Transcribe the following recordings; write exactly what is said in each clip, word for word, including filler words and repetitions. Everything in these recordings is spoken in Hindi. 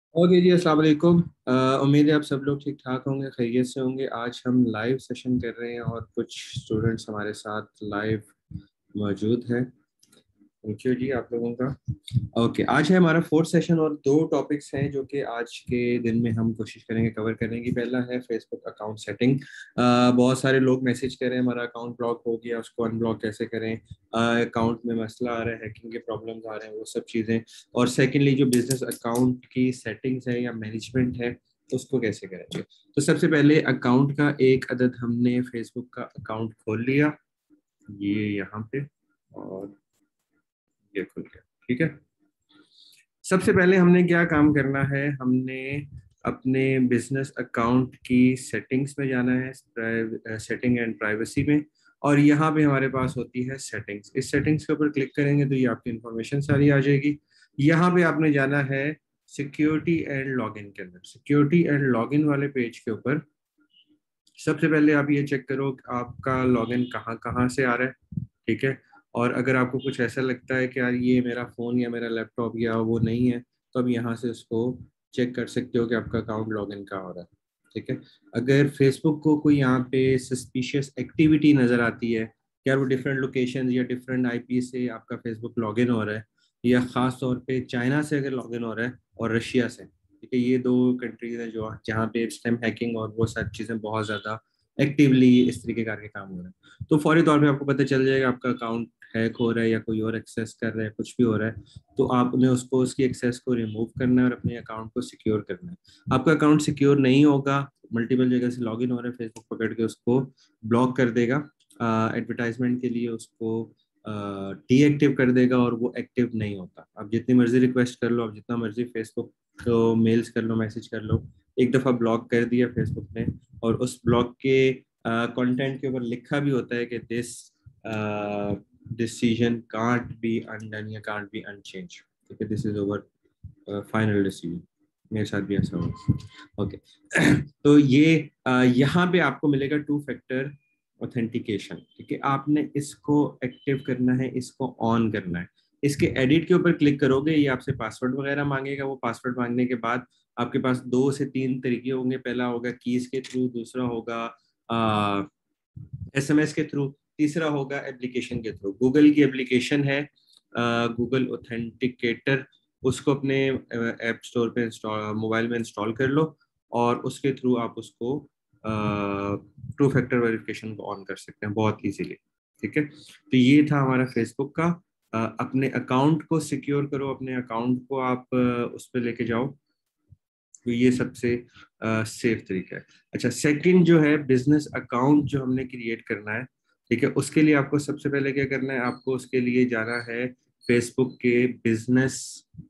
ओके जी, अस्सलाम वालेकुम। अ, उम्मीद है आप सब लोग ठीक ठाक होंगे, खैरियत से होंगे। आज हम लाइव सेशन कर रहे हैं और कुछ स्टूडेंट्स हमारे साथ लाइव मौजूद हैं। थैंक यू जी आप लोगों का। ओके, आज है हमारा फोर्थ सेशन और दो टॉपिक्स हैं जो कि आज के दिन में हम कोशिश करेंगे कवर करने की। पहला है फेसबुक अकाउंट सेटिंग। बहुत सारे लोग मैसेज कर रहे हैं हमारा अकाउंट ब्लॉक हो गया, उसको अनब्लॉक कैसे करें, अकाउंट में मसला आ रहा है, हैकिंग के प्रॉब्लम्स आ रहे हैं, वो सब चीज़ें। और सेकेंडली जो बिजनेस अकाउंट की सेटिंग्स है या मैनेजमेंट है उसको कैसे करेंगे। तो सबसे पहले अकाउंट का एक अदद हमने फेसबुक का अकाउंट खोल लिया, ये यहाँ पे, और ये खुल गया। ठीक है, सबसे पहले हमने क्या काम करना है, हमने अपने बिजनेस अकाउंट की सेटिंग्स में जाना है, सेटिंग एंड प्राइवेसी में। और यहाँ पे हमारे पास होती है सेटिंग्स। इस सेटिंग्स के ऊपर क्लिक करेंगे तो ये आपकी इंफॉर्मेशन सारी आ जाएगी। यहाँ पे आपने जाना है सिक्योरिटी एंड लॉगिन के अंदर। सिक्योरिटी एंड लॉगिन वाले पेज के ऊपर सबसे पहले आप ये चेक करो कि आपका लॉगिन कहाँ कहाँ से आ रहा है। ठीक है, और अगर आपको कुछ ऐसा लगता है कि यार ये मेरा फ़ोन या मेरा लैपटॉप या वो नहीं है, तो आप यहाँ से उसको चेक कर सकते हो कि आपका अकाउंट लॉगिन कहाँ हो रहा है। ठीक है, अगर फेसबुक को कोई यहाँ पे सस्पिशियस एक्टिविटी नज़र आती है, यार वो डिफरेंट लोकेशन या डिफरेंट आईपी से आपका फेसबुक लॉगिन हो रहा है, या ख़ास तौर पे चाइना से अगर लॉगिन हो रहा है और रशिया से, ठीक है, ये दो कंट्रीज हैं जो जहाँ पे स्टेम हैकिंग और वो सब चीज़ें बहुत ज़्यादा एक्टिवली इस तरीके का काम हो रहा है, तो फौरी तौर पे आपको पता चल जाएगा आपका अकाउंट हैक हो रहा है या कोई और एक्सेस कर रहा है, कुछ भी हो रहा है। तो आपने उसको उसकी एक्सेस को रिमूव करना है और अपने अकाउंट को सिक्योर करना है। आपका अकाउंट सिक्योर नहीं होगा, मल्टीपल जगह से लॉगिन हो रहा है, फेसबुक पकड़ के उसको ब्लॉक कर देगा, एडवर्टाइजमेंट के लिए उसको डीएक्टिव कर देगा और वो एक्टिव नहीं होता। आप जितनी मर्जी रिक्वेस्ट कर लो, आप जितना मर्जी फेसबुक को मेल्स कर लो, मैसेज कर लो, एक दफ़ा ब्लॉक कर दिया फेसबुक ने, और उस ब्लॉक के कंटेंट के ऊपर लिखा भी होता है कि this decision can't be undone या कांट बी अनचेंज। ठीक है, this is over final decision. मेरे साथ भी ऐसा हुआ। ओके तो ये uh, यहाँ पे आपको मिलेगा टू फैक्टर ऑथेंटिकेशन। ठीक है, आपने इसको एक्टिव करना है, इसको ऑन करना है। इसके एडिट के ऊपर क्लिक करोगे, ये आपसे पासवर्ड वगैरह मांगेगा। वो पासवर्ड मांगने के बाद आपके पास दो से तीन तरीके होंगे। पहला होगा कीज के थ्रू, दूसरा होगा एसएमएस के थ्रू, तीसरा होगा एप्लीकेशन के थ्रू। गूगल की एप्लीकेशन है गूगल ऑथेंटिकेटर, उसको अपने ऐप स्टोर पे इंस्टॉल, मोबाइल में इंस्टॉल कर लो, और उसके थ्रू आप उसको टू फैक्टर वेरिफिकेशन को ऑन कर सकते हैं बहुत इजीली। ठीक है, तो ये था हमारा फेसबुक का। uh, अपने अकाउंट को सिक्योर करो, अपने अकाउंट को आप uh, उस पर लेके जाओ, तो ये सबसे सेफ तरीका है। अच्छा, सेकंड जो है बिजनेस अकाउंट जो हमने क्रिएट करना है, ठीक है, उसके लिए आपको सबसे पहले क्या करना है, आपको उसके लिए जाना है फेसबुक के बिजनेस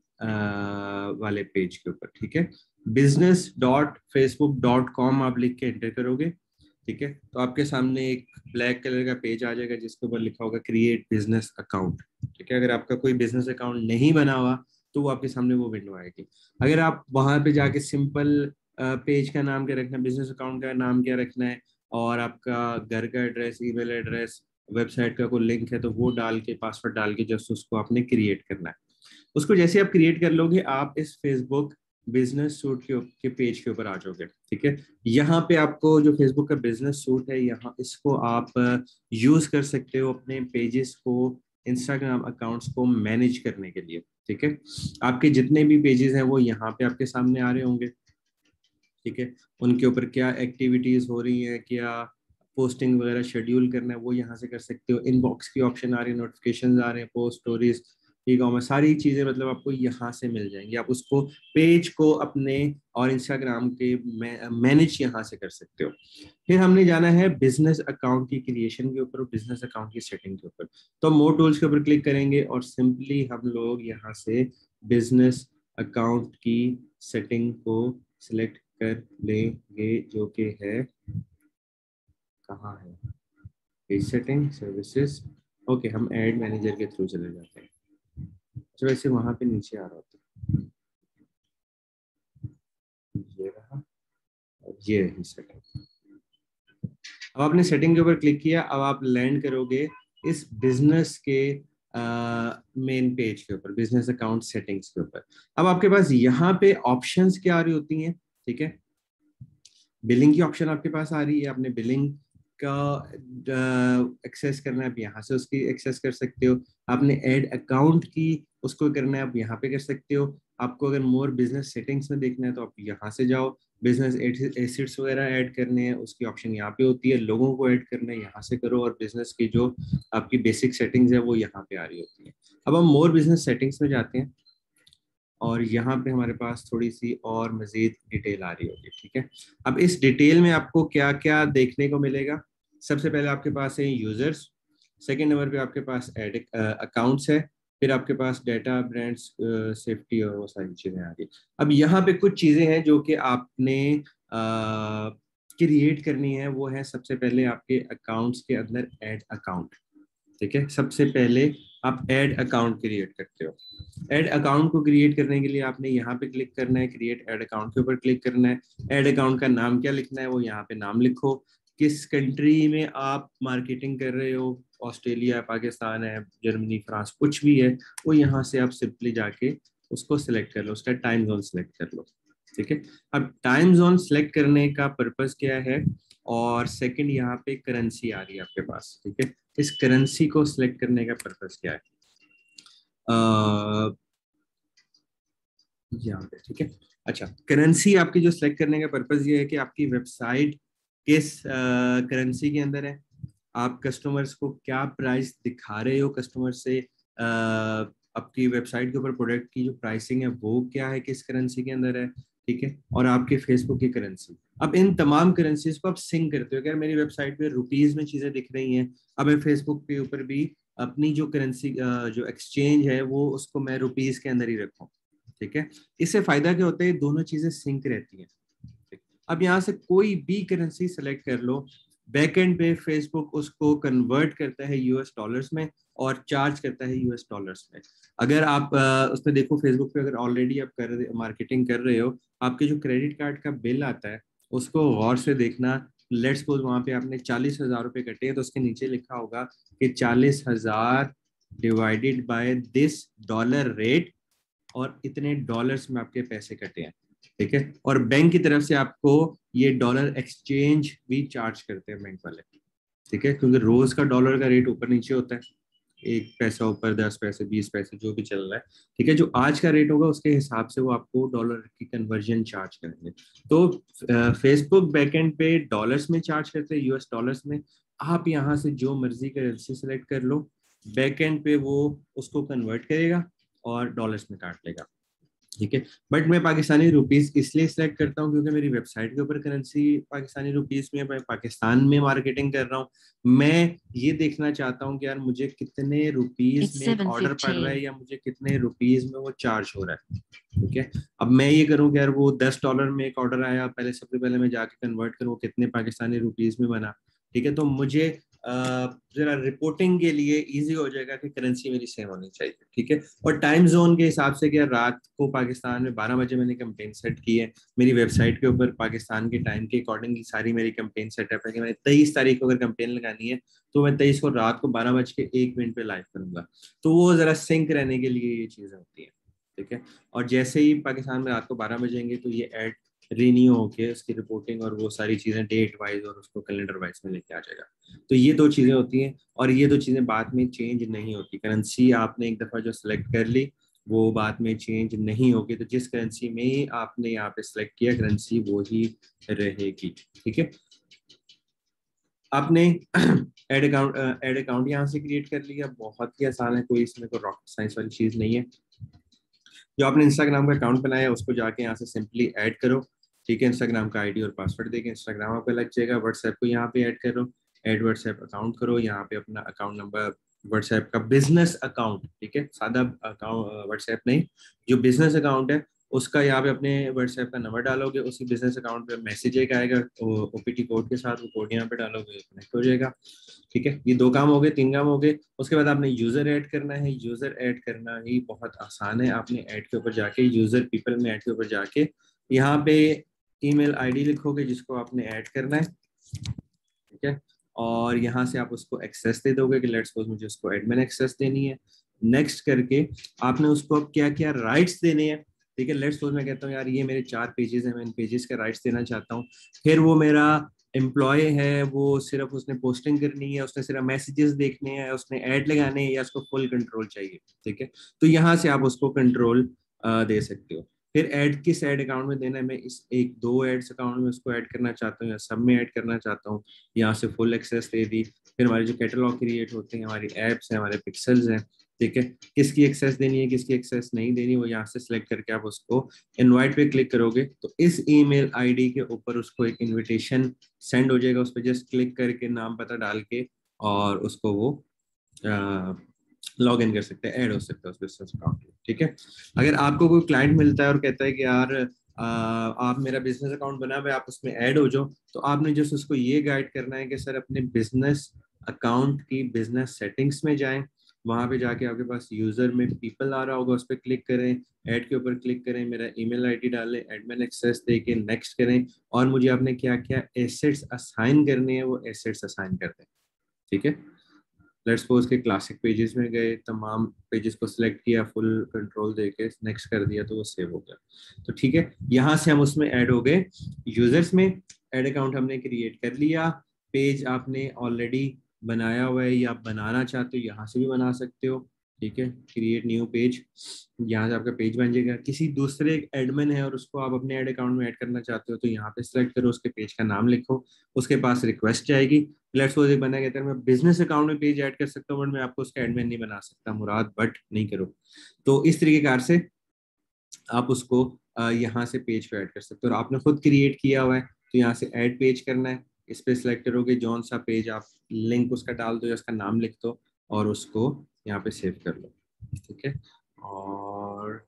वाले पेज के ऊपर। ठीक है, business dot Facebook dot com आप लिख के एंटर करोगे। ठीक है, तो आपके सामने एक ब्लैक कलर का पेज आ जाएगा जिसके ऊपर लिखा होगा क्रिएट बिजनेस अकाउंट। ठीक है, अगर आपका कोई बिजनेस अकाउंट नहीं बना हुआ तो वो आपके सामने वो विंडो आएगी। अगर आप वहां पे जाके सिंपल पेज का नाम क्या रखना है, बिजनेस अकाउंट का नाम क्या रखना है, और आपका घर का एड्रेस, ईमेल एड्रेस, वेबसाइट का कोई लिंक है तो वो डाल के, पासवर्ड डाल के जस्ट उसको आपने क्रिएट करना है। उसको जैसे आप क्रिएट कर लोगे, आप इस फेसबुक बिजनेस सूट के, के पेज के ऊपर आ जाओगे। ठीक है, यहाँ पे आपको जो फेसबुक का बिजनेस सूट है, यहाँ इसको आप यूज कर सकते हो अपने पेजेस को, इंस्टाग्राम अकाउंट्स को मैनेज करने के लिए। ठीक है, आपके जितने भी पेजेस हैं वो यहाँ पे आपके सामने आ रहे होंगे। ठीक है, उनके ऊपर क्या एक्टिविटीज हो रही हैं, क्या पोस्टिंग वगैरह शेड्यूल करना है, वो यहाँ से कर सकते हो। इनबॉक्स की ऑप्शन आ रही है, नोटिफिकेशन आ रहे हैं, पोस्ट स्टोरीज, ई कॉमर्स, सारी चीजें मतलब आपको यहाँ से मिल जाएंगी। आप उसको पेज को अपने और इंस्टाग्राम के मैनेज यहाँ से कर सकते हो। फिर हमने जाना है बिजनेस अकाउंट की क्रिएशन के ऊपर, बिजनेस अकाउंट की सेटिंग के ऊपर। तो मोर टूल्स के ऊपर क्लिक करेंगे और सिंपली हम लोग यहाँ से बिजनेस अकाउंट की सेटिंग को सिलेक्ट कर लेंगे, जो कि है, कहाँ है, पेज सेटिंग, सर्विसेज। ओके, हम एड मैनेजर के थ्रू चले जाते हैं। तो वैसे वहां पे नीचे आ रहा होता है, ये रहा, और ये रही सेटिंग। अब आपने सेटिंग के ऊपर क्लिक किया, अब आप लैंड करोगे इस बिजनेस के मेन पेज के ऊपर, बिजनेस अकाउंट सेटिंग्स के ऊपर। अब आपके पास यहाँ पे ऑप्शंस क्या आ रही होती हैं, ठीक है। बिलिंग की ऑप्शन आपके पास आ रही है, आपने बिलिंग का एक्सेस करना है, आप यहाँ से उसकी एक्सेस कर सकते हो। आपने ऐड अकाउंट की उसको करना है, आप यहाँ पे कर सकते हो। आपको अगर मोर बिजनेस सेटिंग्स में देखना है तो आप यहाँ से जाओ, बिजनेस एसिड्स वगैरह ऐड करने हैं उसकी ऑप्शन यहाँ पे होती है, लोगों को ऐड करना है यहाँ से करो, और बिजनेस की जो आपकी बेसिक सेटिंग्स है वो यहाँ पे आ रही होती है। अब हम मोर बिजनेस सेटिंग्स में जाते हैं और यहाँ पे हमारे पास थोड़ी सी और मजीद डिटेल आ रही होगी, ठीक है। अब इस डिटेल में आपको क्या क्या देखने को मिलेगा, सबसे पहले आपके पास है यूजर्स, सेकंड नंबर पे आपके पास एड अकाउंट्स है, फिर आपके पास डाटा, ब्रांड्स, सेफ्टी और वो सारी चीजें आ रही। अब यहाँ पे कुछ चीजें हैं जो कि आपने क्रिएट करनी है, वो है सबसे पहले आपके अकाउंट्स के अंदर ऐड अकाउंट, ठीक है। सबसे पहले आप ऐड अकाउंट क्रिएट करते हो। ऐड अकाउंट को क्रिएट करने के लिए आपने यहाँ पे क्लिक करना है, क्रिएट ऐड अकाउंट के ऊपर क्लिक करना है। ऐड अकाउंट का नाम क्या लिखना है वो यहाँ पे नाम लिखो, किस कंट्री में आप मार्केटिंग कर रहे हो, ऑस्ट्रेलिया, पाकिस्तान है, जर्मनी, फ्रांस, कुछ भी है, वो यहाँ से आप सिंपली जाके उसको सिलेक्ट कर लो, उसका टाइम जोन सिलेक्ट कर लो, ठीक है। अब टाइम जोन सिलेक्ट करने का पर्पस क्या है, और सेकंड यहाँ पे करेंसी आ रही है आपके पास, ठीक है। इस करेंसी को सिलेक्ट करने का पर्पस क्या है, यहाँ पे, ठीक है। अच्छा, करेंसी आपकी जो सिलेक्ट करने का पर्पस ये है कि आपकी वेबसाइट किस करेंसी के अंदर है, आप कस्टमर्स को क्या प्राइस दिखा रहे हो, कस्टमर से uh, आपकी वेबसाइट के ऊपर प्रोडक्ट की जो प्राइसिंग है वो क्या है, किस करेंसी के अंदर है, ठीक है। और आपके फेसबुक की करेंसी, अब इन तमाम करेंसीज को आप सिंक करते हो, अगर मेरी वेबसाइट पे रुपीज में चीजें दिख रही हैं, अब मैं फेसबुक के ऊपर भी अपनी जो करेंसी जो एक्सचेंज है वो उसको मैं रुपीज के अंदर ही रखूं, ठीक है। इससे फायदा क्या होता है, दोनों चीजें सिंक रहती हैं। अब यहाँ से कोई भी करेंसी सेलेक्ट कर लो, बैकएंड पे फेसबुक उसको कन्वर्ट करता है यूएस डॉलर्स में और चार्ज करता है यूएस डॉलर्स में। अगर आप उसमें देखो, फेसबुक पे अगर ऑलरेडी आप कर मार्केटिंग कर रहे हो, आपके जो क्रेडिट कार्ड का बिल आता है उसको गौर से देखना। लेट्स सपोज वहां पे आपने चालीस हजार रुपए कटे हैं, तो उसके नीचे लिखा होगा कि चालीस हजार divided by this dollar rate, और इतने डॉलर्स में आपके पैसे कटे हैं, ठीक है। और बैंक की तरफ से आपको ये डॉलर एक्सचेंज भी चार्ज करते हैं बैंक वाले, ठीक है, क्योंकि रोज का डॉलर का रेट ऊपर नीचे होता है, एक पैसा ऊपर, दस पैसे, बीस पैसे, जो भी चल रहा है, ठीक है। जो आज का रेट होगा उसके हिसाब से वो आपको डॉलर की कन्वर्जन चार्ज करेंगे। तो फेसबुक बैकएंड पे डॉलर्स में चार्ज करते हैं, यूएस डॉलर्स में। आप यहाँ से जो मर्जी करेंसी सेलेक्ट कर लो, बैकएंड पे वो उसको कन्वर्ट करेगा और डॉलर्स में काट लेगा, ठीक है। बट मैं पाकिस्तानी रुपीस इसलिए सिलेक्ट करता हूँ क्योंकि मेरी वेबसाइट के ऊपर करेंसी पाकिस्तानी रुपीस में, मैं पाकिस्तान में मार्केटिंग कर रहा हूँ। मैं ये देखना चाहता हूँ कि यार मुझे कितने रुपीस में एक ऑर्डर पड़ रहा है, या मुझे कितने रुपीस में वो चार्ज हो रहा है, ठीक है। अब मैं ये करूँ कि यार वो दस डॉलर में एक ऑर्डर आया, पहले सबसे पहले मैं जाके कन्वर्ट करूँ कितने पाकिस्तानी रुपीस में बना, ठीक है। तो मुझे जरा रिपोर्टिंग के लिए इजी हो जाएगा कि करेंसी मेरी सेम होनी चाहिए, ठीक है। और टाइम जोन के हिसाब से, क्या रात को पाकिस्तान में बारह बजे मैंने कैंपेन सेट की है, मेरी वेबसाइट के ऊपर पाकिस्तान के टाइम के अकॉर्डिंग सारी मेरी कैंपेन सेटअप है कि मैंने तेईस तारीख को अगर कैंपेन लगानी है तो मैं तेईस को रात को बारह बज के एक मिनट पे लाइव करूंगा। तो वो जरा सिंक रहने के लिए ये चीजें होती हैं, ठीक है। और जैसे ही पाकिस्तान में रात को बारह बजेंगे तो ये एड रिन्यू होके उसकी रिपोर्टिंग और वो सारी चीजें डेट वाइज और उसको कैलेंडर वाइज में लेके आ जाएगा। तो ये दो चीजें होती हैं, और ये दो चीजें बाद में चेंज नहीं होती। करेंसी आपने एक दफा जो सिलेक्ट कर ली वो बाद में चेंज नहीं होगी, तो जिस करेंसी में आपने यहाँ पे सिलेक्ट किया करेंसी वो ही रहेगी, ठीक है। आपने एड अकाउंट एड अकाउंट यहाँ से क्रिएट कर लिया, बहुत ही आसान है, कोई इसमें कोई रॉकेट साइंस वाली चीज नहीं है। जो आपने इंस्टाग्राम का अकाउंट बनाया उसको जाके यहाँ से सिंपली ऐड करो, ठीक है। इंस्टाग्राम का आईडी और पासवर्ड देके इंस्टाग्राम आपको लग जाएगा। व्हाट्सएप को यहाँ पे ऐड करो, ऐड व्हाट्सएप अकाउंट करो, यहाँ पे अपना अकाउंट नंबर, व्हाट्सएप का बिजनेस अकाउंट, ठीक है, सादा अकाउंट व्हाट्सएप नहीं, जो बिजनेस अकाउंट है उसका यहाँ पे अपने व्हाट्सएप का नंबर डालोगे, उसी बिजनेस अकाउंट पे मैसेज एक आएगा ओपीटी कोड के साथ, वो कोड यहाँ पे डालोगे, कनेक्ट हो जाएगा, ठीक है। ये दो काम हो गए, तीन काम हो गए। उसके बाद आपने यूजर ऐड करना है। यूजर ऐड करना ही बहुत आसान है। आपने ऐड के ऊपर जाके, यूजर पीपल में ऐड के ऊपर जाके यहाँ पे ईमेल आईडी लिखोगे जिसको आपने ऐड करना है, ठीक है। और यहाँ से आप उसको एक्सेस दे दोगे कि लेट्स सपोज मुझे उसको एडमिन एक्सेस देनी है। नेक्स्ट करके आपने उसको अब क्या क्या राइट्स देने हैं, ठीक है। लेट्स सपोज मैं कहता हूँ यार ये मेरे चार पेजेस हैं, मैं इन पेजेस के राइट्स देना चाहता हूँ। फिर वो मेरा एम्प्लॉय है, वो सिर्फ उसने पोस्टिंग करनी है, उसने सिर्फ मैसेजेस देखने हैं, उसने ऐड लगाने हैं, या उसको फुल कंट्रोल चाहिए, ठीक है। तो यहाँ से आप उसको कंट्रोल दे सकते हो। फिर ऐड किस ऐड अकाउंट में देना है, मैं इस एक दो एड्स अकाउंट में उसको ऐड करना चाहता हूँ या सब में ऐड करना चाहता हूँ, यहाँ से फुल एक्सेस दे दी। फिर हमारे जो कैटलॉग क्रिएट होते हैं, हमारी एप्स हैं, हमारे पिक्सल्स हैं, ठीक है, किसकी एक्सेस देनी है किसकी एक्सेस नहीं देनी, वो यहाँ से सिलेक्ट करके आप उसको इनवाइट पे क्लिक करोगे तो इस ईमेल आईडी के ऊपर उसको एक इनविटेशन सेंड हो जाएगा। उस पर जस्ट क्लिक करके नाम पता डाल के और उसको वो लॉग इन कर सकते हैं, ऐड हो सकता है उस बिजनेस अकाउंट में, ठीक है। अगर आपको कोई क्लाइंट मिलता है और कहता है कि यार आ, आप मेरा बिजनेस अकाउंट बना हुआ है, आप उसमें ऐड हो जाओ, तो आपने जस्ट उसको ये गाइड करना है कि सर अपने बिजनेस अकाउंट की बिजनेस सेटिंग्स में जाएं, वहां पे जाके आपके पास यूजर में पीपल आ रहा होगा, उस पर क्लिक करें, ऐड के ऊपर क्लिक करें, मेरा ईमेल आईडी डालें, एडमिन एक्सेस दे के नेक्स्ट करें, और मुझे आपने क्या क्या एसेट्स असाइन करने हैं वो एसेट्स असाइन कर दें, ठीक है। लेट्स सपोज के क्लासिक पेजेस में गए, तमाम पेजेस को सिलेक्ट किया, फुल कंट्रोल देके नेक्स्ट कर दिया तो वो सेव हो गया। तो ठीक है, यहाँ से हम उसमें ऐड हो गए। यूजर्स में ऐड अकाउंट हमने क्रिएट कर लिया, पेज आपने ऑलरेडी बनाया हुआ है या बनाना चाहते हो यहाँ से भी बना सकते हो, ठीक है। क्रिएट न्यू पेज, यहाँ से आपका पेज बन जाएगा। किसी दूसरे एडमिन है और उसको आप अपने ऐड अकाउंट में ऐड करना चाहते हो तो यहाँ पे सिलेक्ट करो, उसके पेज का नाम लिखो, उसके पास रिक्वेस्ट जाएगी। लेट्स सपोज एक बंदा कहता है मैं बिजनेस अकाउंट में पेज ऐड कर सकता हूँ बट मैं आपको उसका एडमिन नहीं बना सकता मुराद, बट नहीं करो। तो इस तरीके कार से आप उसको यहाँ से पेज पे ऐड कर सकते हो। और आपने खुद क्रिएट किया हुआ है तो यहाँ से ऐड पेज करना है, इस पे सिलेक्ट करोगे, जौन सा पेज आप लिंक उसका डाल दो या उसका नाम लिख दो और उसको यहाँ पे सेव कर लो, ठीक है। और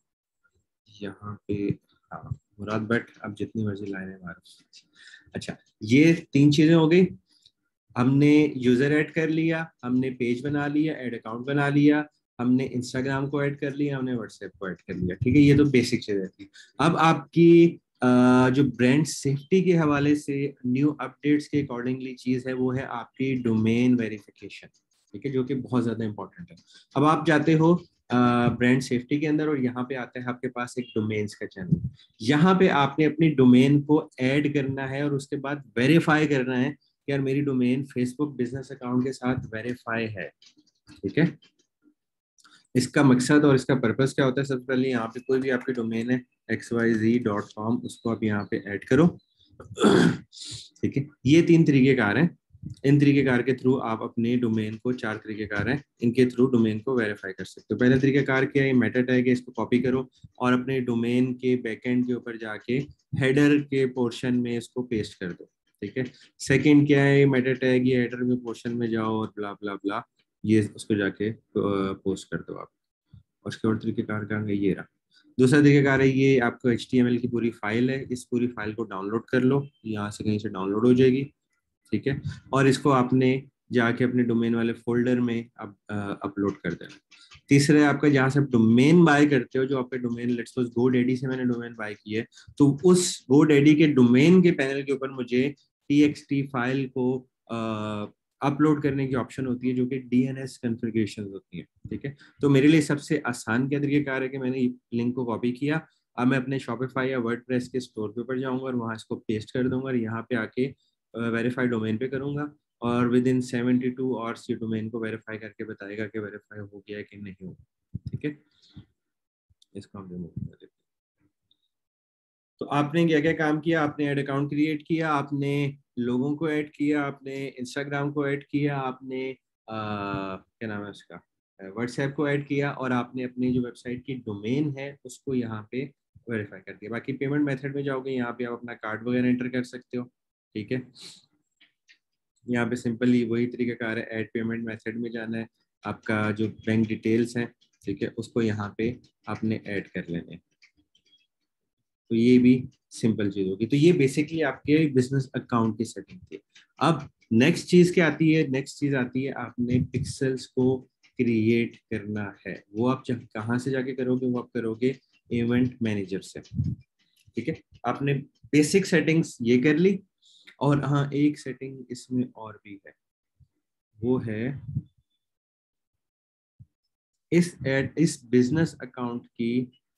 यहाँ पे हाँ मुराद बट अब जितनी मर्जी लाइनें मारो। अच्छा, ये तीन चीजें हो गई। हमने यूजर ऐड कर लिया, हमने पेज बना लिया, ऐड अकाउंट बना लिया, हमने इंस्टाग्राम को ऐड कर लिया, हमने व्हाट्सएप को ऐड कर लिया, ठीक है। ये तो बेसिक चीजें थी। अब आपकी अ, जो ब्रांड सेफ्टी के हवाले से न्यू अपडेट्स के अकॉर्डिंगली चीज है वो है आपकी डोमेन वेरिफिकेशन, ठीक है, जो कि बहुत ज्यादा इंपॉर्टेंट है। अब आप जाते हो ब्रांड सेफ्टी के अंदर और यहाँ पे आता है आपके पास एक डोमेन्स का चैनल। यहाँ पे आपने अपनी डोमेन को ऐड करना है और उसके बाद वेरीफाई करना है कि यार मेरी डोमेन फेसबुक बिजनेस अकाउंट के साथ वेरीफाई है, ठीक है। इसका मकसद और इसका पर्पस क्या होता है, सबसे पहले यहाँ पे कोई भी आपकी डोमेन है X Y Z dot com, उसको आप यहाँ पे ऐड करो, ठीक है। ये तीन तरीके कार हैं, इन तरीके कार के थ्रू आप अपने डोमेन को, चार तरीके कार हैं, इनके थ्रू डोमेन को वेरीफाई कर सकते हो। पहला तरीका कार क्या है, मेटा टैग है, इसको कॉपी करो और अपने डोमेन के बैकएंड के ऊपर जाके हेडर के पोर्शन में इसको पेस्ट कर दो, ठीक है। सेकंड क्या है, मेटा टैग, ये हेडर में पोर्शन में जाओ और ब्ला ब्ला ब्ला, ये उसको जाके पोस्ट कर दो आप। और उसके और तरीके कार करेंगे, ये रहा दूसरा तरीका कार है, ये आपको एच टी एम एल की पूरी फाइल है, इस पूरी फाइल को डाउनलोड कर लो, यहाँ से कहीं से डाउनलोड हो जाएगी, ठीक है। और इसको आपने जाके अपने डोमेन वाले फोल्डर में अब अपलोड कर देना। तीसरा है आपका, जहाँ से आप डोमेन बाय करते हो, जो आपके डोमेन, लेट्स सपोज गोडैडी से मैंने डोमेन बाय की है, तो उस गोडैडी के डोमेन के पैनल के ऊपर मुझे टी एक्स टी फाइल को अपलोड करने की ऑप्शन होती है, जो कि डी एन एस कॉन्फ़िगरेशन होती है, ठीक है। तो मेरे लिए सबसे आसान क्या तरीका है कि मैंने लिंक को कॉपी किया, अब मैं अपने शॉपिफाई या वर्डप्रेस के स्टोर पे ऊपर जाऊंगा और वहां इसको पेस्ट कर दूंगा और यहाँ पे आके वेरीफाई डोमेन पे करूंगा और within seventy two hours ये डोमेन को वेरीफाई करके बताएगा कि वेरीफाई हो गया है कि नहीं हो, ठीक है। इसको हम रिमूव कर देते हैं। तो आपने क्या क्या काम किया, आपने ऐड अकाउंट क्रिएट किया, आपने लोगों को ऐड किया, आपने इंस्टाग्राम को ऐड किया, आपने आ, क्या नाम है उसका, व्हाट्सएप को ऐड किया, और आपने अपनी जो वेबसाइट की डोमेन है उसको यहाँ पे वेरीफाई कर दिया। बाकी पेमेंट मेथड में जाओगे, यहाँ पे आप अपना कार्ड वगैरह एंटर कर सकते हो, ठीक है। यहाँ पे सिंपली वही तरीका कार है, ऐड पेमेंट मेथड में जाना है, आपका जो बैंक डिटेल्स हैं, ठीक है, उसको यहाँ पे आपने ऐड कर लेने। तो ये भी सिंपल चीज होगी। तो ये बेसिकली आपके बिजनेस अकाउंट की सेटिंग थी। अब नेक्स्ट चीज क्या आती है, नेक्स्ट चीज आती है आपने पिक्सल्स को क्रिएट करना है। वो आप कहाँ से जाके करोगे, वो आप करोगे इवेंट मैनेजर से, ठीक है। आपने बेसिक सेटिंग्स ये कर ली, और हाँ एक सेटिंग इसमें और भी है, वो है इस एड इस बिजनेस अकाउंट की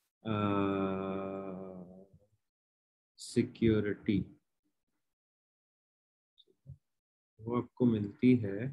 सिक्योरिटी वो आपको मिलती है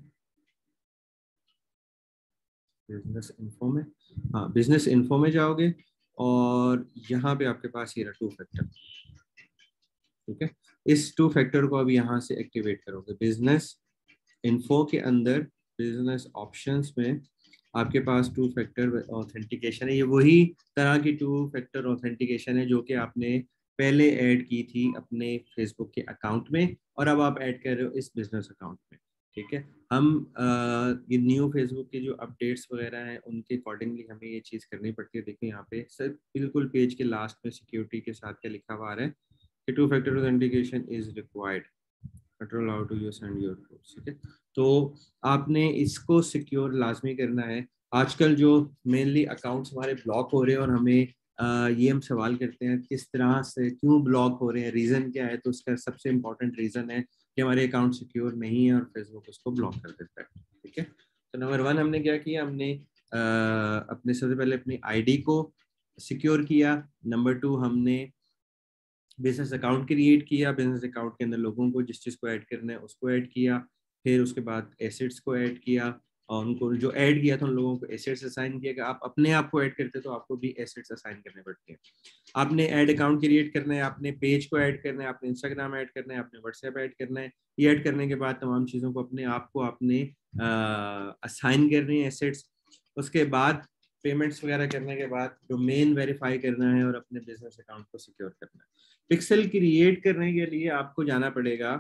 बिजनेस इन्फो में। हाँ, बिजनेस इन्फो में जाओगे और यहाँ पे आपके पास ये रहा टू फैक्टर। ठीक है, इस टू फैक्टर को अब यहाँ से एक्टिवेट करोगे। बिजनेस इन्फो के अंदर बिजनेस ऑप्शंस में आपके पास टू फैक्टर ऑथेंटिकेशन है। ये वही तरह की टू फैक्टर ऑथेंटिकेशन है जो कि आपने पहले ऐड की थी अपने फेसबुक के अकाउंट में और अब आप ऐड कर रहे हो इस बिजनेस अकाउंट में। ठीक है, हम आ, ये न्यू फेसबुक के जो अपडेट्स वगैरह हैं उनके अकॉर्डिंगली हमें ये चीज़ करनी पड़ती है। देखिए यहाँ पे सर बिल्कुल पेज के लास्ट में सिक्योरिटी के साथ क्या लिखा हुआ है कि two factor authentication is required, control how to you send your codes. ठीक है, तो आपने इसको सिक्योर लाजमी करना है। आजकल जो मेनली अकाउंट्स हमारे ब्लॉक हो रहे हैं और हमें आ, ये हम सवाल करते हैं किस तरह से क्यों ब्लॉक हो रहे हैं, रीज़न क्या है, तो उसका सबसे इम्पोर्टेंट रीज़न है कि हमारे अकाउंट सिक्योर नहीं है और फेसबुक उसको ब्लॉक कर देता है। ठीक है, तो नंबर वन हमने क्या किया, हमने आ, अपने सबसे पहले अपनी आईडी को सिक्योर किया। नंबर टू, हमने बिजनेस अकाउंट क्रिएट किया, बिजनेस अकाउंट के अंदर लोगों को जिस चीज़ को ऐड करना है उसको ऐड किया। फिर उसके बाद एसेट्स को ऐड किया और उनको जो ऐड किया था उन लोगों को एसेट्स असाइन किया। कि आप अपने आप को ऐड करते तो आपको भी एसेट्स असाइन करने पड़ते हैं। आपने ऐड अकाउंट क्रिएट करना है, आपने पेज को ऐड करना है, आपने इंस्टाग्राम ऐड करना है, आपने व्हाट्सएप ऐड करना है। ये ऐड करने के बाद तमाम चीज़ों को अपने आप को आपने असाइन करनी है एसेट्स। उसके बाद पेमेंट्स वगैरह करने के बाद डोमेन वेरीफाई करना है और अपने बिजनेस अकाउंट को सिक्योर करना है। पिक्सल क्रिएट करने के लिए आपको जाना पड़ेगा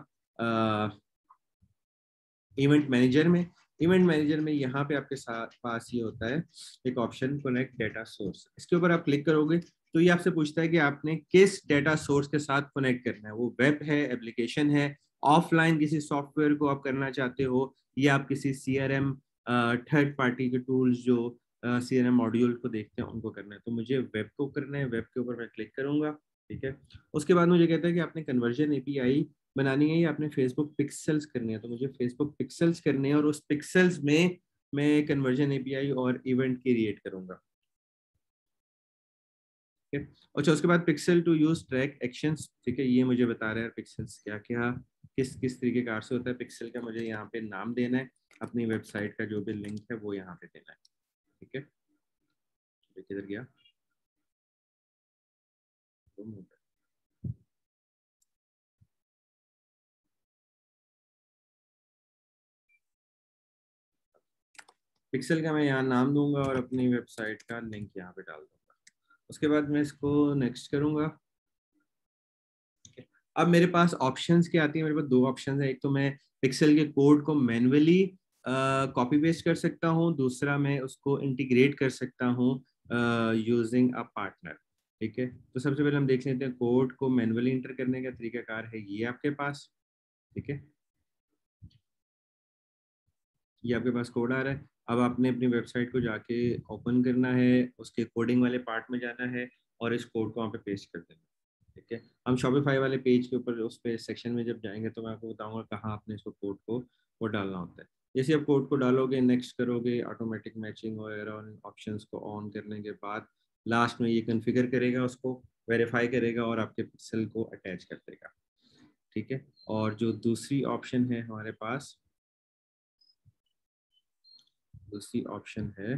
इवेंट मैनेजर में। इवेंट मैनेजर में यहाँ पे आपके साथ पास ये होता है एक ऑप्शन कनेक्ट डेटा सोर्स। इसके ऊपर आप क्लिक करोगे तो ये आपसे पूछता है कि आपने किस डेटा सोर्स के साथ कनेक्ट करना है। वो वेब है, एप्लीकेशन है, ऑफलाइन किसी सॉफ्टवेयर को आप करना चाहते हो, या आप किसी C R M third party के टूल्स जो सी आर एम मॉड्यूल को देखते हैं उनको करना है। तो मुझे वेब को करना है, वेब के ऊपर मैं क्लिक करूंगा। ठीक है, उसके बाद मुझे कहता है कि आपने कन्वर्जन एपीआई बनानी है या आपने फेसबुक पिक्सल्स करनी है। तो मुझे फेसबुक पिक्सल्स करने हैं और उस पिक्सल्स में मैं कन्वर्जन एपीआई और इवेंट क्रिएट करूंगा। ठीक है, अच्छा उसके बाद pixel to use track actions. ठीक है, ये मुझे बता रहा है पिक्सल्स क्या क्या किस किस तरीके कार से होता है। पिक्सल का मुझे यहाँ पे नाम देना है, अपनी वेबसाइट का जो भी लिंक है वो यहाँ पे देना है। ठीक है, किधर गया, पिक्सल का मैं यहाँ नाम दूंगा और अपनी वेबसाइट का लिंक यहाँ पे डाल दूंगा। उसके बाद मैं इसको नेक्स्ट करूंगा। अब मेरे पास ऑप्शंस क्या आती है, मेरे पास दो ऑप्शन है। एक तो मैं पिक्सल के कोड को मैन्युअली कॉपी पेस्ट कर सकता हूँ, दूसरा मैं उसको इंटीग्रेट कर सकता हूँ यूजिंग अ पार्टनर। ठीक है, तो सबसे पहले हम देख लेते हैं कोड को मैन्युअली इंटर करने का तरीकाकार है ये आपके पास। ठीक है, ये आपके पास कोड आ रहा है। अब आपने अपनी वेबसाइट को जाके ओपन करना है, उसके कोडिंग वाले पार्ट में जाना है और इस कोड को वहाँ पे पेस्ट कर देना है। ठीक है, हम शॉपिफाई वाले पेज के ऊपर उस पे सेक्शन में जब जाएंगे तो मैं आपको बताऊंगा कहाँ आपने इसको कोड को वो डालना होता है। जैसे आप कोड को डालोगे, नेक्स्ट करोगे, ऑटोमेटिक मैचिंग वगैरह ऑप्शंस को ऑन करने के बाद लास्ट में ये कन्फिगर करेगा, उसको वेरीफाई करेगा और आपके पिक्सल को अटैच कर देगा। ठीक है, और जो दूसरी ऑप्शन है हमारे पास, दूसरी ऑप्शन है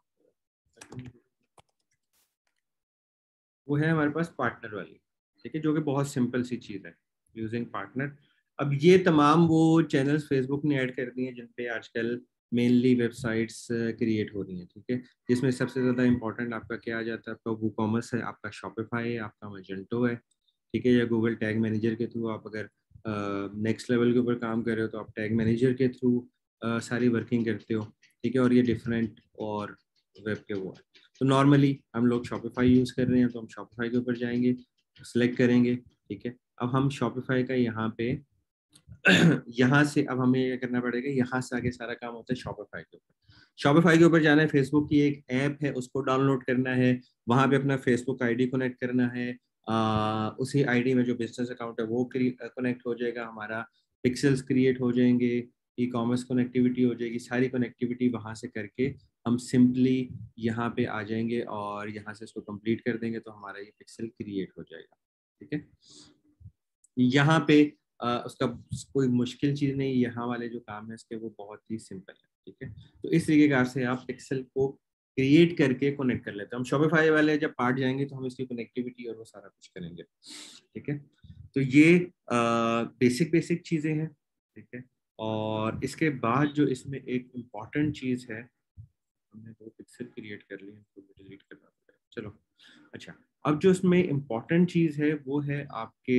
वो है हमारे पास पार्टनर वाली। ठीक है, जो कि बहुत सिंपल सी चीज़ है, यूजिंग पार्टनर। अब ये तमाम वो चैनल्स फेसबुक ने ऐड कर दिए हैं जिन पे आजकल मेनली वेबसाइट्स क्रिएट हो रही हैं। ठीक है, जिसमें सबसे ज़्यादा इंपॉर्टेंट आपका क्या आ जाता है, आपका वो कॉमर्स है, आपका शॉपिफाई है, आपका मजेंटो है। ठीक है, या गूगल टैग मैनेजर के थ्रू आप अगर नेक्स्ट लेवल के ऊपर काम कर रहे हो तो आप टैग मैनेजर के थ्रू सारी वर्किंग करते हो। ठीक है, और ये डिफरेंट और वेब के वो है। तो नॉर्मली हम लोग शॉपिफाई यूज़ कर रहे हैं तो हम शॉपिफाई के ऊपर जाएंगे, सेलेक्ट करेंगे। ठीक है, अब हम शॉपिफाई का यहाँ पे यहाँ से अब हमें ये करना पड़ेगा, यहाँ से आगे सारा काम होता है शॉपिफाई के ऊपर। शॉपिफाई के ऊपर जाना है, फेसबुक की एक ऐप है उसको डाउनलोड करना है, वहाँ पे अपना फेसबुक आईडी कनेक्ट करना है। आ, उसी आईडी में जो बिजनेस अकाउंट है वो कनेक्ट हो जाएगा, हमारा पिक्सल्स क्रिएट हो जाएंगे, ई कॉमर्स कनेक्टिविटी हो जाएगी, सारी कनेक्टिविटी वहाँ से करके हम सिंपली यहाँ पे आ जाएंगे और यहाँ से इसको कंप्लीट कर देंगे तो हमारा ये पिक्सल क्रिएट हो जाएगा। ठीक है, यहाँ पे आ, उसका कोई मुश्किल चीज़ नहीं, यहाँ वाले जो काम है इसके वो बहुत ही सिंपल है। ठीक है, तो इस तरीके से आप पिक्सल को क्रिएट करके कनेक्ट कर लेते हैं। हम शॉपिफाई वाले जब पार्ट जाएंगे तो हम इसकी कनेक्टिविटी और वो सारा कुछ करेंगे। ठीक है, तो ये बेसिक बेसिक चीज़ें हैं। ठीक है, और इसके बाद जो इसमें एक इम्पॉर्टेंट चीज़ है, हमने दो पिक्सल क्रिएट कर लिए, इनको डिलीट करना पड़ेगा। चलो अच्छा, अब जो इसमें इम्पॉर्टेंट चीज़ है वो है आपके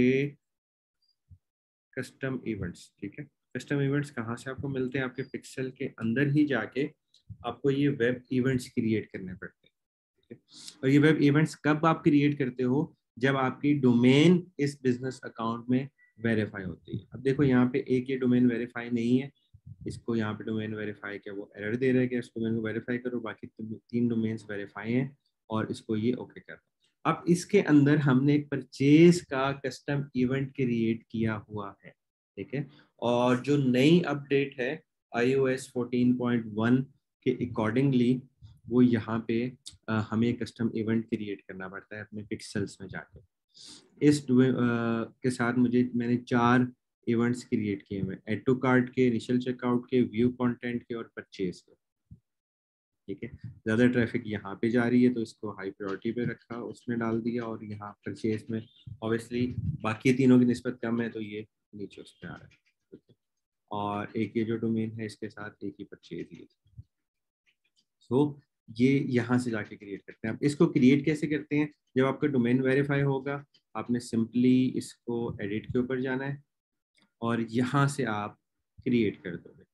कस्टम इवेंट्स। ठीक है, कस्टम इवेंट्स कहाँ से आपको मिलते हैं? आपके पिक्सल के अंदर ही जाके आपको ये वेब इवेंट्स क्रिएट करने पड़ते हैं। ठीक है, और ये वेब इवेंट्स कब आप क्रिएट करते हो? जब आपकी डोमेन इस बिजनेस अकाउंट में वेरीफाई होती है। अब देखो यहाँ पे एक ये डोमेन वेरीफाई नहीं है, इसको यहाँ पे डोमेन वेरीफाई किया, वो एरर दे रहा है कि इस डोमेन को वेरीफाई करो, बाकी तीन डोमेन्स वेरीफाई हैं और इसको ये ओके कर। अब इसके अंदर हमने एक परचेज का कस्टम इवेंट क्रिएट किया हुआ है। ठीक है, और जो नई अपडेट है iOS फोर्टीन पॉइंट वन के अकॉर्डिंगली वो यहाँ पे आ, हमें कस्टम इवेंट क्रिएट करना पड़ता है अपने पिक्सल्स में जाके। इस आ, के साथ मुझे मैंने चार इवेंट्स क्रिएट किए हुए, एड टू कार्ट के, इनिशियल चेकआउट के, व्यू कंटेंट के और परचेज के। ठीक है, ज़्यादा ट्रैफिक यहाँ पे जा रही है तो इसको हाई प्रायोरिटी पे रखा, उसमें डाल दिया, और यहाँ परचेज में ऑब्वियसली बाकी तीनों की निस्बत कम है तो ये नीचे उस पर आ रहा है। और एक ये जो डोमेन है इसके साथ एक ही परचेज ही है। सो ये यहाँ से जाके क्रिएट करते हैं। अब इसको क्रिएट कैसे करते हैं? जब आपका डोमेन वेरीफाई होगा, आपने सिंपली इसको एडिट के ऊपर जाना है और यहाँ से आप क्रिएट कर दोगे।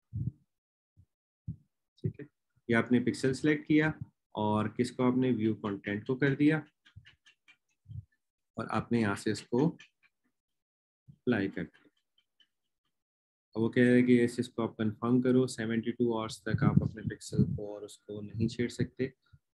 ठीक है, ये आपने पिक्सल सेलेक्ट किया और किसको आपने व्यू कंटेंट को कर दिया और आपने यहाँ से इसको अप्लाई कर दिया। अब वो कह रहे हैं कि इस इसको आप कंफर्म करो, सेवेंटी टू आवर्स तक आप अपने पिक्सल को और उसको नहीं छेड़ सकते।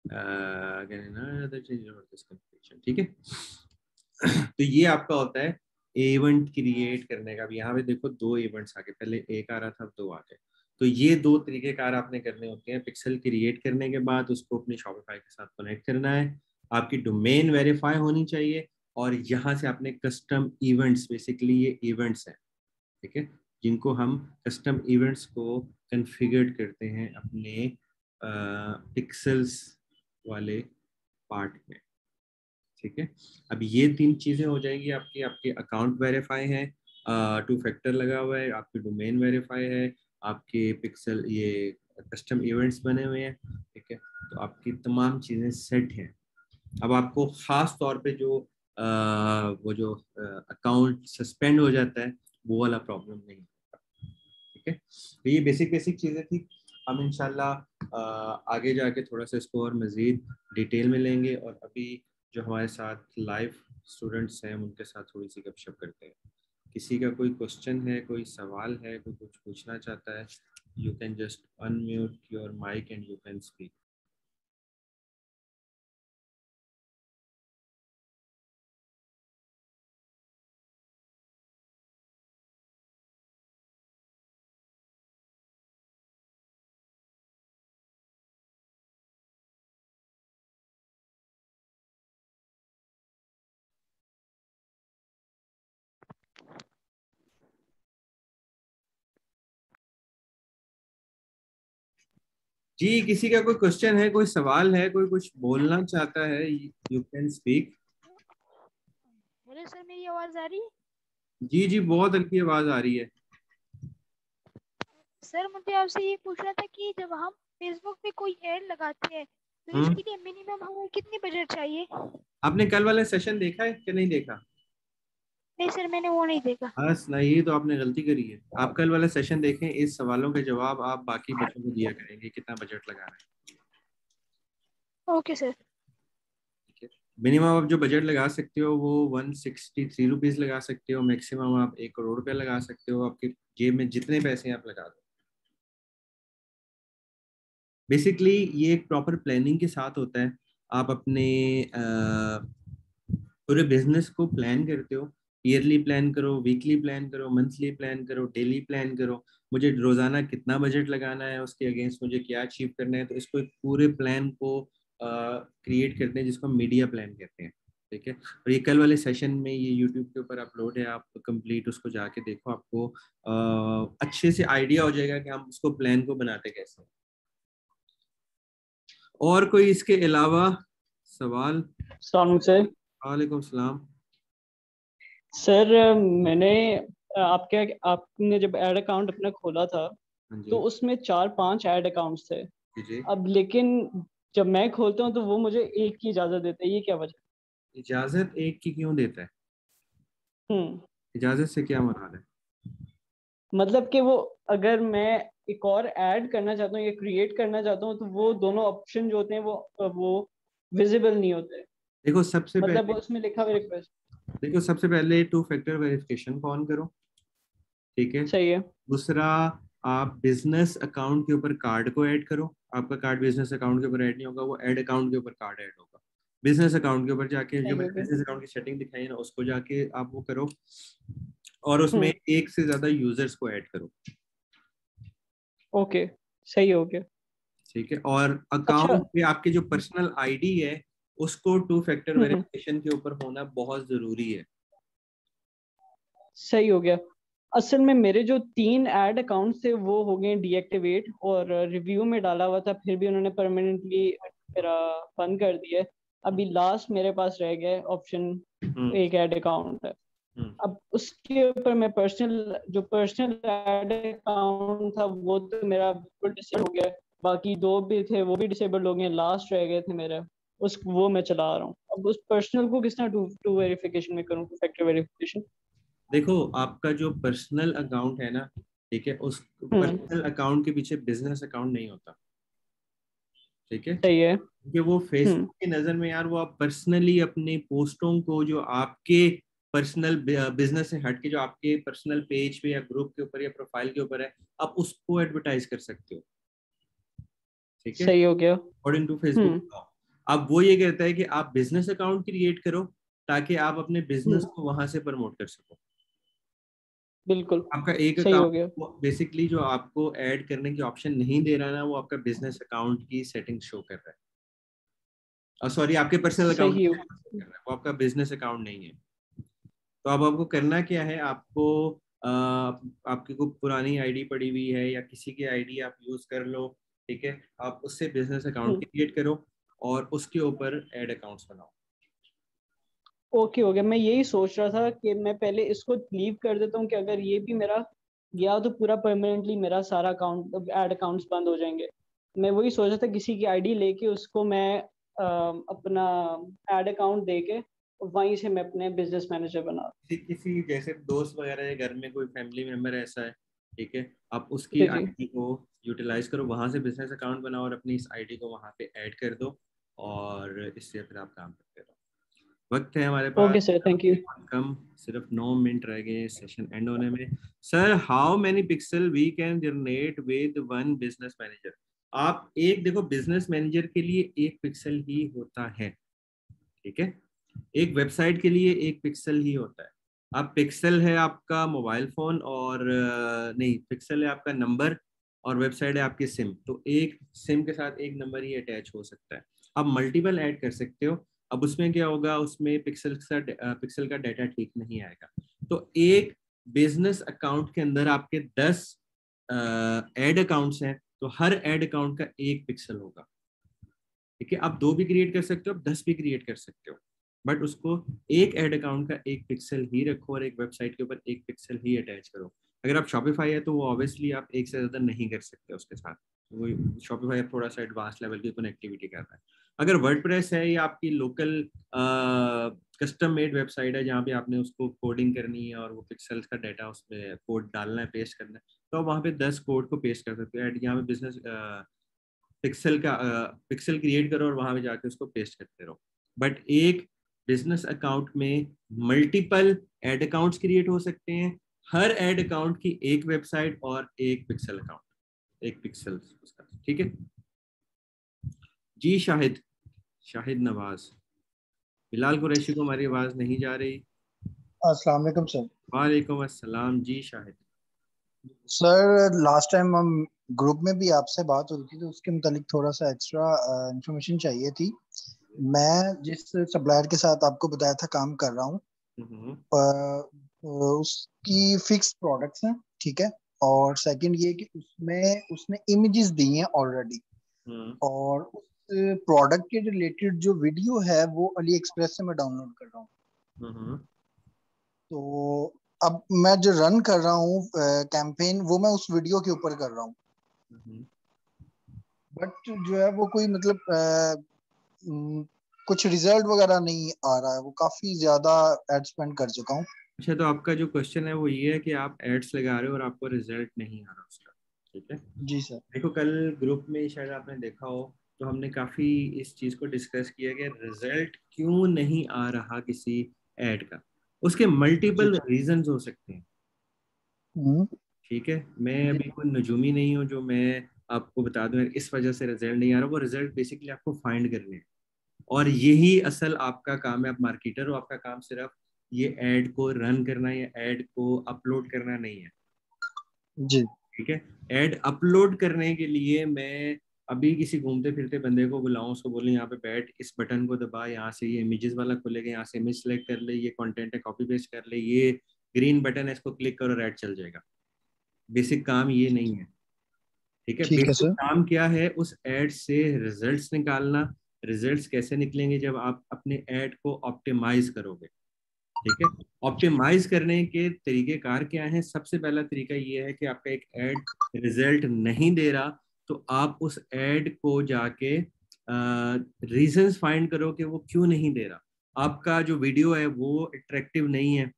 ठीक है, तो ये आपका होता है इवेंट क्रिएट करने का। अब यहाँ पे देखो दो इवेंट्स आ गए, पहले एक आ रहा था, दो आ गए। तो ये दो तरीके कार आपने करने होते हैं। पिक्सल क्रिएट करने के बाद उसको अपने शॉपिफाई के साथ कनेक्ट करना है, आपकी डोमेन वेरीफाई होनी चाहिए, और यहाँ से आपने कस्टम इवेंट्स, बेसिकली ये इवेंट्स हैं, ठीक है, जिनको हम कस्टम इवेंट्स को कॉन्फ़िगर करते हैं अपने पिक्सल्स वाले पार्ट में। ठीक है, अब ये तीन चीज़ें हो जाएंगी आपकी। आपके अकाउंट वेरीफाई है, टू फैक्टर लगा हुआ है, आपकी डोमेन वेरीफाई है, आपके पिक्सल ये कस्टम इवेंट्स बने हुए हैं। ठीक है, तो आपकी तमाम चीज़ें सेट हैं। अब आपको ख़ास तौर पे जो आ, वो जो अकाउंट सस्पेंड हो जाता है वो वाला प्रॉब्लम नहीं होता। ठीक है, तो ये बेसिक बेसिक चीज़ें थी। हम इंशाल्लाह आगे जाके थोड़ा सा इसको और मज़ीद डिटेल में लेंगे, और अभी जो हमारे साथ लाइव स्टूडेंट्स हैं उनके साथ थोड़ी सी गपशप करते हैं। किसी का कोई क्वेश्चन है, कोई सवाल है, कोई कुछ पूछना चाहता है, you can just unmute your mic and you can speak. जी, किसी का कोई क्वेश्चन है, कोई सवाल है, कोई कुछ बोलना चाहता है, you can speak. Hello sir, मेरी आवाज आ रही है? जी जी, बहुत हल्की आवाज आ रही है। सर मुझे आपसे ये पूछना था कि जब हम फेसबुक पे कोई एड लगाते हैं तो हम्म, इसके लिए मिनिमम हमें कितनी बजट चाहिए? आपने कल वाला सेशन देखा है कि नहीं देखा? नहीं सर, मैंने वो नहीं देखा। बस नहीं, तो आपने गलती करी है। आप कल वाला सेशन देखें, इस सवालों के जवाब आप बाकी बच्चों को दिया करेंगे, कितना बजट लगाना है। Okay sir. ठीक है, मिनिमम आप जो बजट लगा सकते हो वो वन सिक्सटी थ्री रुपीज लगा सकते हो, मैक्सिमम आप एक करोड़ रुपया लगा सकते हो, आपके जेब में जितने पैसे आप लगा दो। बेसिकली ये एक प्रॉपर प्लानिंग के साथ होता है। आप अपने अ, पूरे बिजनेस को प्लान करते हो, ईयरली प्लान करो, वीकली प्लान करो, मंथली प्लान करो, डेली प्लान करो, मुझे रोजाना कितना बजट लगाना है, उसके अगेंस्ट मुझे क्या अचीव करना है। तो इसको एक पूरे प्लान को क्रिएट करते हैं जिसको मीडिया प्लान कहते हैं। ठीक है, और ये कल वाले सेशन में ये यूट्यूब के ऊपर अपलोड है, आप कंप्लीट उसको जाके देखो, आपको आ, अच्छे से आइडिया हो जाएगा कि हम उसको प्लान को बनाते कैसे। और कोई इसके अलावा सवाल? सर वालेकुम सलाम। सर मैंने आपके आपने जब ऐड अकाउंट अपना खोला था तो उसमें चार पांच ऐड अकाउंट्स थे। जी। अब लेकिन जब मैं खोलता हूँ तो वो मुझे एक की इजाजत देता है, ये क्या वजह? इजाजत एक की क्यों देता है? हम्म इजाजत से क्या मुराद है? मतलब कि वो अगर मैं एक और ऐड करना चाहता हूँ या क्रिएट करना चाहता हूँ तो वो दोनों ऑप्शन जो होते हैं वो वो विजिबल नहीं होते। देखो सबसे मतलब पहले उसमें लिखा हुआ रिक्वेस्ट। देखो सबसे पहले टू फैक्टर वेरिफिकेशन को ऑन करो। ठीक है। सही है। दूसरा, आप बिजनेस अकाउंट के ऊपर कार्ड को ऐड करो। आपका कार्ड बिजनेस अकाउंट के ऊपर ऐड नहीं होगा, वो ऐड अकाउंट के ऊपर कार्ड ऐड होगा। बिजनेस अकाउंट के ऊपर जाके जो सही मैंने हो गया। बिजनेस अकाउंट की सेटिंग दिखाई है ना, उसको जाके आप वो करो और उसमें हम्म एक से ज्यादा यूजर्स को ऐड करो। ओके, सही हो गया। ठीक है, और अच्छा। अकाउंट पे आपके जो पर्सनल आईडी है उसको two factor hmm hmm, verification के ऊपर होना बहुत जरूरी है। सही हो गया। असल में मेरे जो तीन ऐड अकाउंट थे वो हो गए डीएक्टिवेट, और रिव्यू में डाला हुआ था फिर भी उन्होंने परमानेंटली मेरा बंद कर दिया। अभी लास्ट मेरे पास रह गया ऑप्शन, हम्म एक ऐड अकाउंट है। हम्म अब उसके ऊपर मैं पर्सनल जो पर्सनल ऐड अकाउंट था वो तो मेरा बिल्कुल डिसेबल हो गया। बाकी दो भी थे वो भी डिसेबल हो गए, लास्ट रह गए थे मेरे, उस वो मैं चला रहा हूँ। अब उस पर्सनल को किस तरह टू टू वेरिफिकेशन में करूँ, टू फैक्टर वेरिफिकेशन? देखो आपका जो पर्सनल अकाउंट है ना, ठीक है, उस हम्म पर्सनल अकाउंट के पीछे बिजनेस अकाउंट नहीं होता। ठीक है, सही है। क्योंकि वो हम्म फेसबुक की नजर में यार वो आप पर्सनली अपने पोस्टों को जो आपके पर्सनल बिजनेस से हट के जो आपके पर्सनल पेज पे या ग्रुप के ऊपर या प्रोफाइल के ऊपर है, आप उसको एडवर्टाइज कर सकते हो। ठीक है, सही हो गया। According to Facebook hmm law. अब वो ये कहता है कि आप बिजनेस अकाउंट क्रिएट करो ताकि आप अपने बिजनेस हम्म को वहां से प्रमोट कर सको। बिल्कुल आपका एक सही हो गया। अकाउंट बेसिकली जो आपको ऐड करने की ऑप्शन नहीं दे रहा ना, वो आपका बिजनेस अकाउंट की सेटिंग शो कर रहा है। सॉरी, आपके पर्सनल अकाउंट सही की हो। setting show कर रहा है, वो आपका बिजनेस अकाउंट नहीं है। तो अब आपको करना क्या है, आपको अ, आपकी कोई पुरानी आईडी पड़ी हुई है या किसी की आईडी आप यूज कर लो। ठीक है, आप उससे बिजनेस अकाउंट हम्म क्रिएट करो और उसके ऊपर ऐड अकाउंट्स बनाओ। ओके हो गया। मैं यही सोच रहा था कि मैं पहले इसको लीव कर देता हूँ कि अगर ये भी मेरा गया तो पूरा परमानेंटली मेरा सारा अकाउंट ऐड अकाउंट्स बंद हो जाएंगे। मैं वही सोच रहा था किसी की आईडी लेके उसको मैं अ, अपना ऐड अकाउंट देके वहीं से मैं अपने बिजनेस मैनेजर बना। किसी किसी जैसे दोस्त वगैरह या घर में कोई फैमिली मेंबर ऐसा है, ठीक है, आप उसकी जी जी। आईडी को यूटिलाइज करो, वहां से बिजनेस अकाउंट बनाओ और अपनी इस आईडी को वहां पे ऐड कर दो और इससे फिर आप काम करते रहो। वक्त है हमारे पास ओके सर, थैंक यू। कम, सिर्फ नौ मिनट रह गए सेशन एंड होने में। Sir, how many pixel we can generate with one business manager? आप एक देखो, बिजनेस मैनेजर के लिए एक पिक्सल ही होता है। ठीक है, एक वेबसाइट के लिए एक पिक्सल ही होता है। आप पिक्सल है आपका मोबाइल फोन और अ, नहीं, पिक्सल है आपका नंबर और वेबसाइट है आपकी सिम। तो एक सिम के साथ एक नंबर ही अटैच हो सकता है। आप मल्टीपल ऐड कर सकते हो। अब उसमें क्या होगा, उसमें पिक्सल का पिक्सल का डाटा ठीक नहीं आएगा। तो एक बिजनेस अकाउंट के अंदर आपके दस ऐड अकाउंट्स हैं, तो हर ऐड अकाउंट का एक पिक्सल होगा। ठीक है, आप दो भी क्रिएट कर सकते हो, आप दस भी क्रिएट कर सकते हो, बट उसको एक ऐड अकाउंट का एक पिक्सल ही रखो और एक वेबसाइट के ऊपर एक पिक्सल ही अटैच करो। अगर आप शॉपिफाई है तो वो ऑब्वियसली आप एक से ज्यादा नहीं कर सकते उसके साथ। वो शॉपिफाई थोड़ा सा एडवांस लेवल की कनेक्टिविटी कर रहा है। अगर वर्डप्रेस है या आपकी लोकल कस्टम मेड वेबसाइट है जहाँ पे आपने उसको कोडिंग करनी है और वो पिक्सल्स का डाटा उसमें कोड डालना है, पेस्ट करना है, तो आप वहाँ पे दस कोड को पेस्ट कर सकते हो। यहाँ पे बिजनेस पिक्सल का पिक्सल क्रिएट करो और वहां पे जाके उसको पेस्ट करते रहो। बट एक बिजनेस अकाउंट में मल्टीपल एड अकाउंट्स क्रिएट हो सकते हैं। हर एड अकाउंट की एक वेबसाइट और एक पिक्सल अकाउंट, एक पिक्सल उसका। ठीक है जी। शाहिद शाहिद नवाज, बिलाल कुरैशी को हमारी आवाज नहीं जा रही। अस्सलाम वालेकुम सर। वालेकुम अस्सलाम जी शाहिद। सर लास्ट टाइम हम ग्रुप में भी आपसे बात हो रही थी तो उसके मुतालिक थोड़ा सा एक्स्ट्रा इंफॉर्मेशन चाहिए थी। मैं जिस सप्लायर के साथ आपको बताया था काम कर रहा हूँ, हम्म उसकी फिक्स प्रोडक्ट्स हैं, ठीक है। और सेकंड ये कि उसमें उसने इमेजेस दी हैं ऑलरेडी, हम्म और उस प्रोडक्ट के रिलेटेड जो वीडियो है वो अली एक्सप्रेस से मैं डाउनलोड कर रहा हूँ। हम्म तो अब मैं जो रन कर रहा हूँ कैंपेन, वो मैं उस वीडियो के ऊपर कर रहा हूँ, हम्म। बट जो है वो कोई मतलब अ, न, कुछ रिजल्ट वगैरह नहीं आ रहा है। वो काफी ज्यादा एड स्पेंड कर चुका हूँ। अच्छा, तो आपका जो क्वेश्चन है वो ये है कि आप एड्स लगा रहे हो और आपको रिजल्ट नहीं आ रहा उसका, ठीक है। जी सर। देखो, कल ग्रुप में शायद आपने देखा हो तो हमने काफी इस चीज को डिस्कस किया कि रिजल्ट क्यों नहीं आ रहा किसी एड का। उसके जी मल्टीपल रीजंस हो सकते हैं, हम्म, ठीक है। मैं जी अभी कोई नजूमी नहीं हूँ जो मैं आपको बता दूं इस वजह से रिजल्ट नहीं आ रहा। वो रिजल्ट बेसिकली आपको फाइंड करने हैं, और यही असल आपका काम है। आप मार्केटर हो, आपका काम सिर्फ ये ऐड को रन करना या ऐड को अपलोड करना नहीं है, जी ठीक है। ऐड अपलोड करने के लिए मैं अभी किसी घूमते फिरते बंदे को बुलाऊं, उसको बोलूं यहाँ पे बैठ, इस बटन को दबा, यहाँ से ये इमेजेस वाला खुलेगा, यहाँ से इमेज सेलेक्ट कर ले, ये कंटेंट है कॉपी पेस्ट कर ले, ये ग्रीन बटन है इसको क्लिक करो और ऐड चल जाएगा। बेसिक काम ये नहीं है, ठीक है। ठीक है बेसिक सर। काम क्या है? उस एड से रिजल्ट्स निकालना। रिजल्ट्स कैसे निकलेंगे? जब आप अपने एड को ऑप्टिमाइज करोगे, ठीक है। ऑप्टिमाइज करने के तरीकेकार क्या हैं? सबसे पहला तरीका ये है कि आपका एक एड रिजल्ट नहीं दे रहा, तो आप उस एड को जाके रीजंस फाइंड करो कि वो क्यों नहीं दे रहा। आपका जो वीडियो है वो अट्रैक्टिव नहीं है,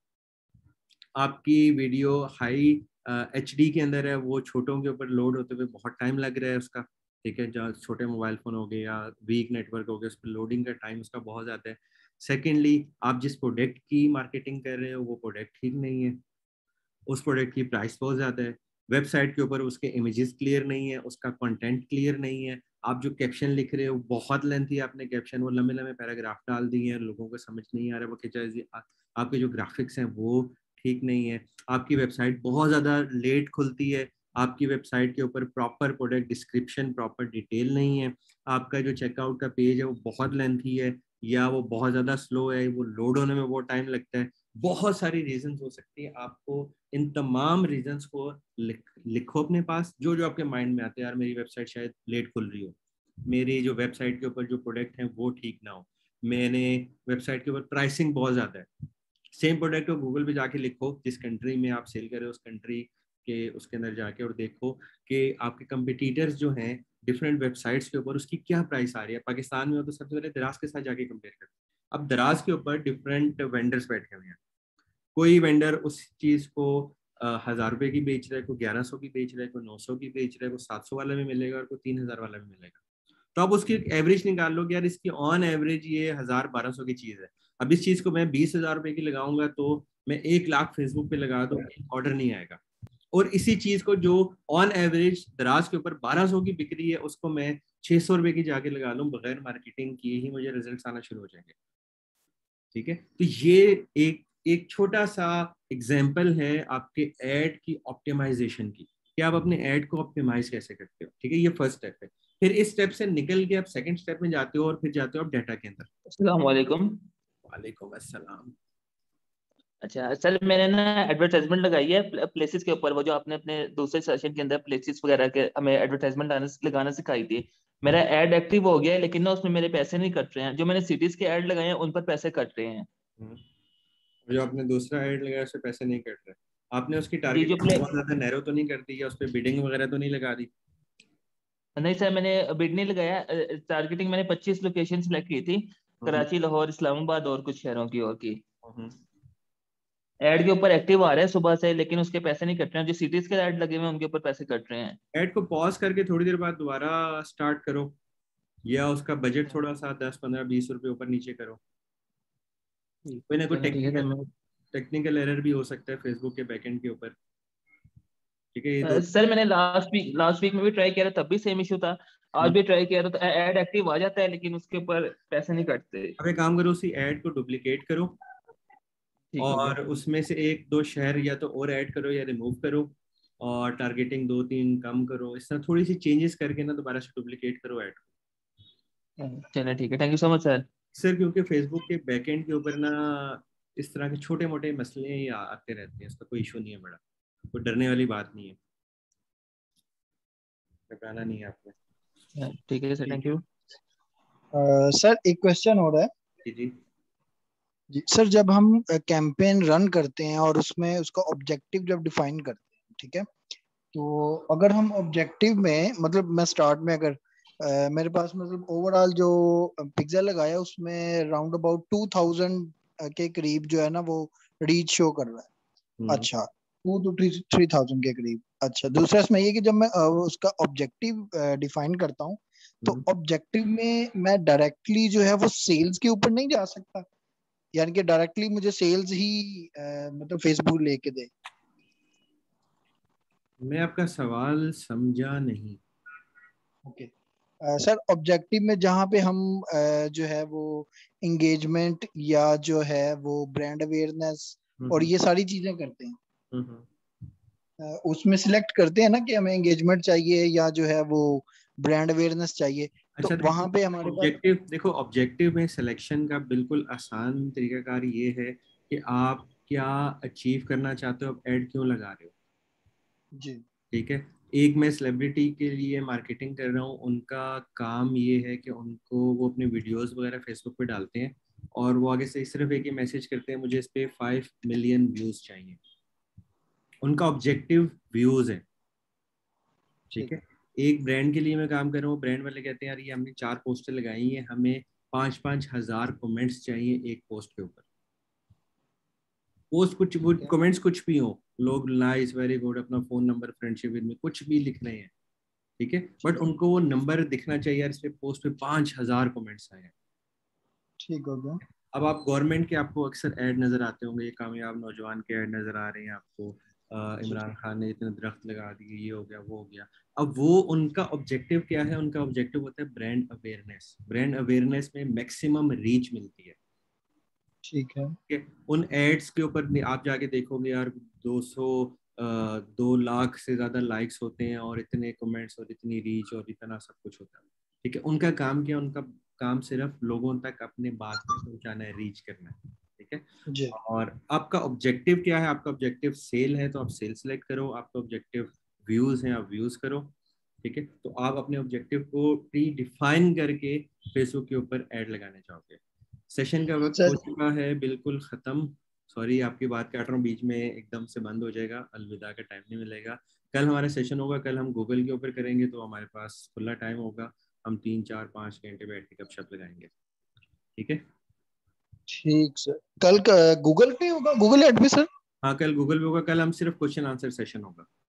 आपकी वीडियो हाई एच डी के अंदर है, वो छोटों के ऊपर लोड होते हुए बहुत टाइम लग रहा है उसका, ठीक है। जहाँ छोटे मोबाइल फोन हो गए या वीक नेटवर्क हो गया, उस पर लोडिंग का टाइम उसका बहुत ज़्यादा है। सेकेंडली, आप जिस प्रोडक्ट की मार्केटिंग कर रहे हो वो प्रोडक्ट ठीक नहीं है, उस प्रोडक्ट की प्राइस बहुत ज़्यादा है, वेबसाइट के ऊपर उसके इमेजेस क्लियर नहीं है, उसका कंटेंट क्लियर नहीं है, आप जो कैप्शन लिख रहे हो बहुत लेंथी है, आपने कैप्शन वो लंबे लंबे पैराग्राफ डाल दिए हैं, लोगों को समझ नहीं आ रहा वो क्या। आपके जो ग्राफिक्स हैं वो ठीक नहीं है, आपकी वेबसाइट बहुत ज़्यादा लेट खुलती है, आपकी वेबसाइट के ऊपर proper product description, proper detail नहीं है, आपका जो चेकआउट का पेज है वो बहुत लेंथी है, या वो बहुत ज़्यादा स्लो है, वो लोड होने में बहुत टाइम लगता है। बहुत सारी रीजंस हो सकती है। आपको इन तमाम रीजंस को लिख, लिखो अपने पास, जो जो आपके माइंड में आते हैं। यार मेरी वेबसाइट शायद लेट खुल रही हो, मेरी जो वेबसाइट के ऊपर जो प्रोडक्ट हैं वो ठीक ना हो, मैंने वेबसाइट के ऊपर प्राइसिंग बहुत ज़्यादा है। सेम प्रोडक्ट को गूगल पे जाके लिखो, जिस कंट्री में आप सेल कर रहे हो उस कंट्री के उसके अंदर जाके और देखो कि आपके कंपिटिटर्स जो हैं डिफरेंट वेबसाइट्स के ऊपर उसकी क्या प्राइस आ रही है। पाकिस्तान में हो तो सबसे पहले दराज के साथ जाके कंपेयर करो। अब दराज के ऊपर डिफरेंट वेंडर्स बैठे हुए हैं, कोई वेंडर उस चीज को हजार रुपए की बेच रहा है, कोई ग्यारह सौ की बेच रहा है, कोई नौ सौ की बेच रहा है, कोई सात सौ वाला में मिलेगा और कोई तीन हजार वाला में मिलेगा। तो आप उसकी एवरेज निकाल लो कि यार इसकी ऑन एवरेज ये हजार बारह सौ की चीज है। अब इस चीज को मैं बीस हजार रुपए की लगाऊंगा तो मैं एक लाख फेसबुक पे लगा दूं, ऑर्डर नहीं आएगा। और इसी चीज को जो ऑन एवरेज दराज के ऊपर बारह सौ की बिक्री है उसको मैं छह सौ रुपए की जाके लगा लूं, बगैर मार्केटिंग किए ही मुझे रिजल्ट आना शुरू हो जाएंगे, ठीक है। तो ये एक एक छोटा सा एग्जाम्पल है आपके ऐड की ऑप्टिमाइजेशन की, कि आप अपने ऐड को ऑप्टिमाइज कैसे करते हो, ठीक है। ये फर्स्ट स्टेप है। फिर इस स्टेप से निकल के आप सेकंड स्टेप में जाते हो और फिर जाते हो आप डाटा के अंदर। अस्सलाम वालेकुम। वालेकुम अस्सलाम। अच्छा सर, मैंने ना एडवर्टाइजमेंट लगाई है प्लेसेस के ऊपर, वो जो आपने अपने दूसरे सेशन के अंदर प्लेसेस वगैरह के हमें एडवर्टाइजमेंट लगाना सिखाई थी। मेरा ऐड एक्टिव हो गया है, लेकिन ना उसमें मेरे पैसे नहीं कट रहे हैं। जो मैंने सिटीज के ऐड लगाए हैं उन पर पैसे कट रहे हैं। हम्म, जो आपने दूसरा ऐड लगाया उससे पैसे नहीं कट रहे, आपने उसकी जी जो टारगेटिंग प्ले बहुत ज्यादा नैरो तो नहीं कर दी, या उस पर बिडिंग वगैरह तो नहीं लगा दी? नहीं सर, मैंने बिड नहीं लगाया। टारगेटिंग मैंने पच्चीस लोकेशन सेलेक्ट की थी, हम्म, कराची, लाहौर, इस्लामाबाद और कुछ शहरों की और की। हम्म। ऐड के ऊपर एक्टिव आ रहे हैं सुबह से, लेकिन उसके पैसे नहीं कट रहे हैं। जो सिटीज के ऐड लगे हुए हैं उनके ऊपर पैसे कट रहे हैं। ऐड को पॉज करके थोड़ी देर बाद दोबारा स्टार्ट करो, या उसका बजट थोड़ा सा दस पंद्रह बीस रुपए ऊपर नीचे करो। कोई ना कोई चलो ठीक है सर। टेक्निकल मैं टेक्निकल एरर भी हो सकता है फेसबुक के बैकएंड के ऊपर, ठीक है। ये दो सर मैंने लास्ट वीक लास्ट वीक में भी ट्राई किया था, तब भी सेम इशू था। आज भी ट्राई किया था तो ऐड एक्टिव आ जाता है, लेकिन उसके ऊपर पैसे नहीं कटते। अब एक काम करो, उसी ऐड को डुप्लीकेट करो, ठीक हो गया। और उसमें से एक दो शहर या तो और ऐड करो या रिमूव करो, और टारगेटिंग दो तीन कम करो, इस तरह थोड़ी सी चेंजेस करके ना दोबारा से डुप्लीकेट करो ऐड। चलिए ठीक है, thank you so much sir. Sir क्योंकि फेसबुक के बैकएंड के ऊपर ना इस तरह के छोटे मोटे मसले ही आ- आते रहते हैं, इसका कोई इशू नहीं है बड़ा, कोई डरने वाली बात नहीं है, घबराना नहीं है आपने। ठीक है सर, थैंक यू। सर एक क्वेश्चन हो रहा है जी जी। जी सर, जब हम कैंपेन रन करते हैं और उसमें उसका ऑब्जेक्टिव जब डिफाइन करते हैं, ठीक है, तो अगर हम ऑब्जेक्टिव में मतलब मैं स्टार्ट में अगर अ, मेरे पास मतलब ओवरऑल जो पिक्सल लगाया उसमें राउंड अबाउट टू थाउजेंड के करीब जो है ना वो रीच शो कर रहा है, हम्म, अच्छा टू टू थ्री थाउजेंड के करीब। अच्छा, दूसरा इसमें ये कि जब मैं अ, उसका ऑब्जेक्टिव डिफाइन करता हूँ तो हम्म। ऑब्जेक्टिव में मैं डायरेक्टली जो है वो सेल्स के ऊपर नहीं जा सकता, यानी कि डायरेक्टली मुझे सेल्स ही अ, मतलब फेसबुक लेके दे। मैं आपका सवाल समझा नहीं। ओके सर, ऑब्जेक्टिव में जहाँ पे हम अ, जो है वो इंगेजमेंट या जो है वो ब्रांड अवेयरनेस और हम्म ये सारी चीजें करते हैं, हम्म हम्म। अ, उसमें सिलेक्ट करते हैं ना कि हमें एंगेजमेंट चाहिए या जो है वो ब्रांड अवेयरनेस चाहिए, तो अच्छा देखो, वहां पे हमारे पास। ऑब्जेक्टिव देखो, ऑब्जेक्टिव में सिलेक्शन का बिल्कुल आसान तरीकाकार ये है कि आप क्या अचीव करना चाहते हो, आप ऐड क्यों लगा रहे हो। जी ठीक है, एक मैं सेलिब्रिटी के लिए मार्केटिंग कर रहा हूँ, उनका काम ये है कि उनको वो अपने वीडियोस वगैरह फेसबुक पे डालते हैं और वो आगे से सिर्फ एक ही मैसेज करते हैं, मुझे इस पे फाइव मिलियन व्यूज चाहिए। उनका ऑब्जेक्टिव व्यूज है। ठीक ठीक है, है। एक ब्रांड के लिए मैं काम कर रहा हूँ, ब्रांड वाले कहते हैं यार ये हमने चार पोस्टर लगाई हैं, हमें पांच पांच हजार कमेंट्स चाहिए एक पोस्ट के ऊपर। पोस्ट कुछ वो ठीक है। कमेंट्स कुछ भी हो, लोग नाइस वेरी गुड अपना फोन नंबर फ्रेंडशिप विद में कुछ भी लिख रहे हैं, ठीक है, बट ठीक है। उनको वो नंबर दिखना चाहिए यार, इस पे पोस्ट पे पांच हजार कमेंट्स आए हैं। ठीक हो गया। अब आप गवर्नमेंट के आपको अक्सर ऐड नजर आते होंगे, ये कामयाब नौजवान के ऐड नजर आ रहे हैं आपको, अ, जी इमरान खान ने इतने दरख्त लगा दिए, ये हो गया वो हो गया। अब वो उनका ऑब्जेक्टिव क्या है, उनका ऑब्जेक्टिव होता है ब्रांड अवेयरनेस। ब्रांड अवेयरनेस में मैक्सिमम रीच मिलती है। ठीक है। ठीक है, उन एड्स के ऊपर नहीं- आप जाके देखोगे यार दो सौ दो लाख से ज्यादा लाइक्स होते हैं और इतने कमेंट्स और इतनी रीच और इतना सब कुछ होता है। ठीक है, उनका काम क्या, उनका काम सिर्फ लोगों तक अपने बात को पहुंचाना है, रीच करना है। ठीक है, जी और आपका ऑब्जेक्टिव क्या है, आपका ऑब्जेक्टिव सेल है तो आप सेल सेलेक्ट करो, आपका ऑब्जेक्टिव व्यूज है आप व्यूज करो। ठीक है, तो आप अपने ऑब्जेक्टिव को प्री डिफाइन करके फेसबुक के ऊपर ऐड लगाने चाहोगे। सेशन का वक्त हो सर। चुका है बिल्कुल खत्म। सॉरी आपकी बात काट रहा हूँ बीच में, एकदम से बंद हो जाएगा, अलविदा का टाइम नहीं मिलेगा। कल हमारा सेशन होगा, कल हम गूगल के ऊपर करेंगे तो हमारे पास खुला टाइम होगा, हम तीन चार पाँच घंटे बैठ के गपशप लगाएंगे। ठीक है, ठीक सर, कल गूगल पे होगा, गूगल एड भी सर? हाँ कल गूगल पे होगा, कल हम सिर्फ क्वेश्चन आंसर सेशन होगा।